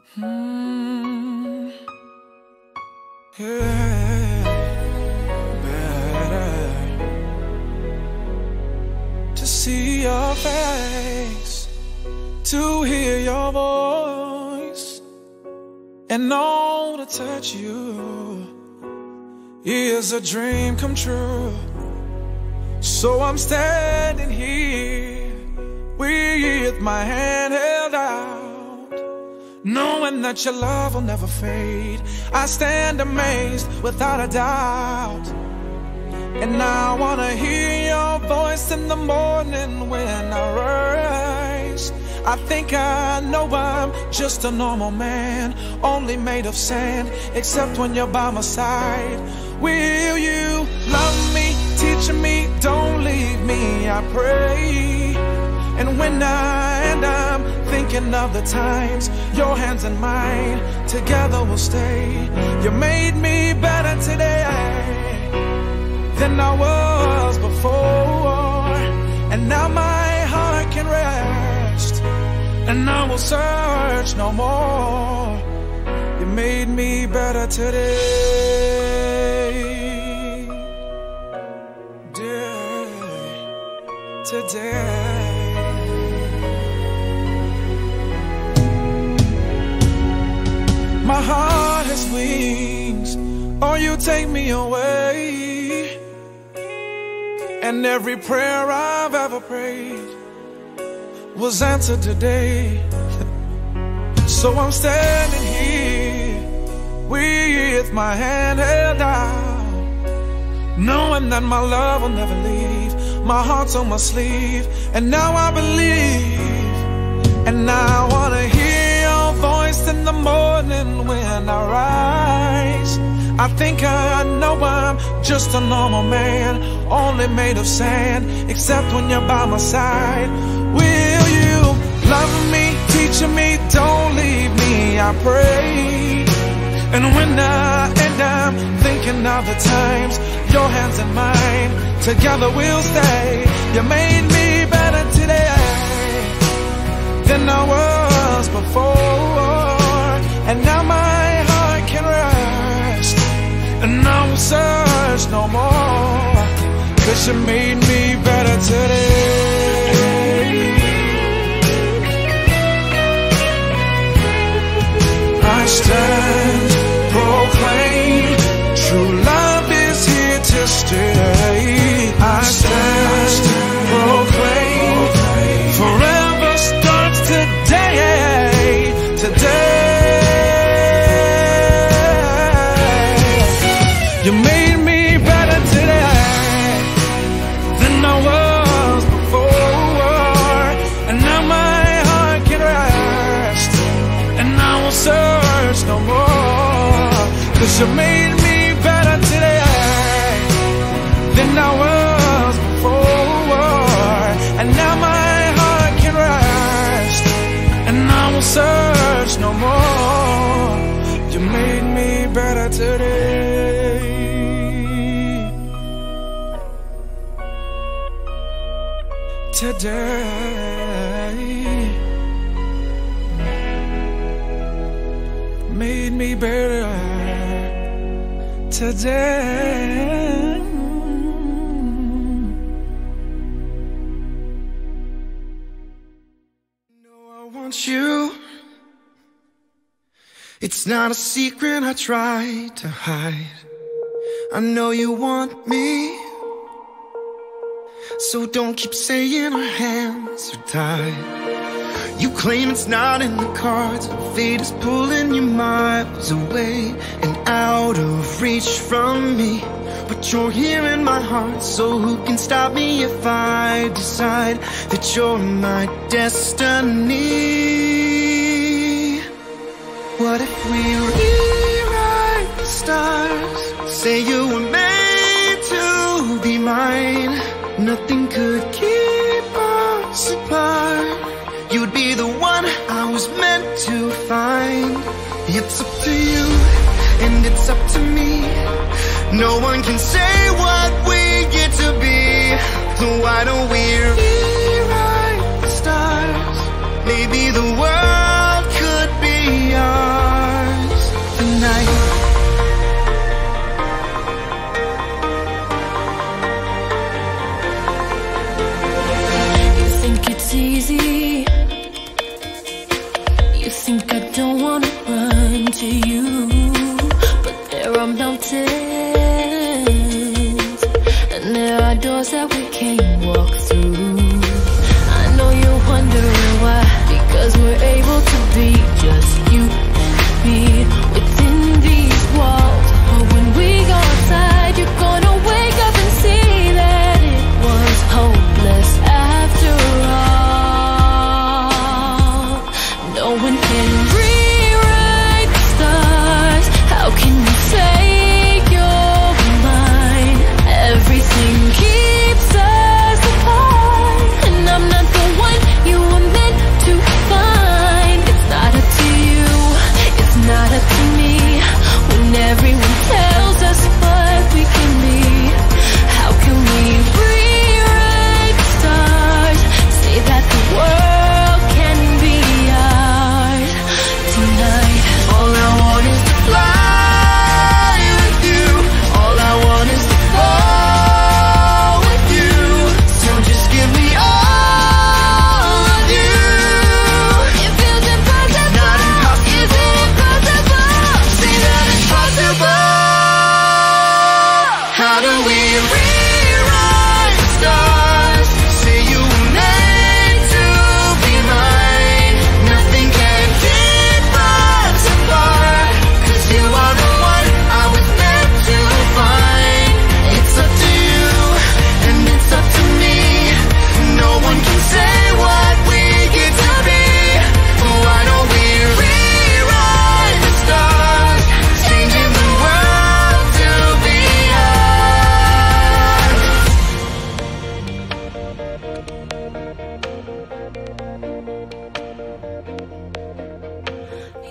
Yeah, better to see your face, to hear your voice, and know to touch you is a dream come true. So I'm standing here with my hand held out, knowing that your love will never fade. I stand amazed without a doubt, and I wanna hear your voice in the morning when I rise. I think I know I'm just a normal man, only made of sand, except when you're by my side. Will you love me, teach me, don't leave me, I pray. And when I'm thinking of the times, your hands in mine, together we'll stay. You made me better today than I was before, and now my heart can rest, and I will search no more. You made me better today, today. My heart has wings, oh, you take me away, and every prayer I've ever prayed was answered today. So I'm standing here with my hand held out, knowing that my love will never leave. My heart's on my sleeve, and now I believe. And I wanna hear your voice in the morning when I rise. I think I know I'm just a normal man, only made of sand, except when you're by my side. Will you love me, teach me, don't leave me, I pray. And when I'm thinking of the times, your hands in mine, together we'll stay. You made me better today than I was before, and now my heart can rest, and I will search no more, 'cause you made me better today. I stand, proclaim, true love is here to stay. I stand, proclaim, forever starts today, today. You made me better today than I was before, and now my heart can rest, and I will search no more, 'cause you made me better today than I was before, and now my heart can rest, and I will search no more. You made me better today, today. Made me better today. No, I want you. It's not a secret I try to hide. I know you want me, so don't keep saying our hands are tied. You claim it's not in the cards, fate is pulling you miles away and out of reach from me. But you're here in my heart, so who can stop me if I decide that you're my destiny? What if we rewrite the stars, say you were made to be mine? Nothing could keep us apart. You'd be the one I was meant to find. It's up to you, and it's up to me. No one can say what we get to be. So why don't we rewrite the stars? Maybe the world could be ours.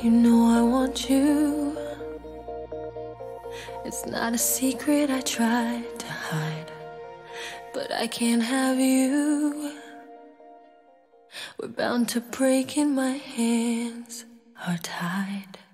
You know I want you. It's not a secret I tried to hide, but I can't have you. We're bound to break and my hands are tied.